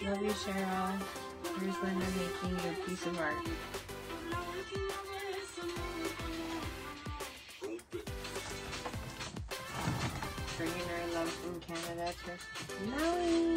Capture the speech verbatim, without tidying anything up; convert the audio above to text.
Love you, Cheryl. Here's Linda making your piece of art. Bringing her love from Canada to Maui.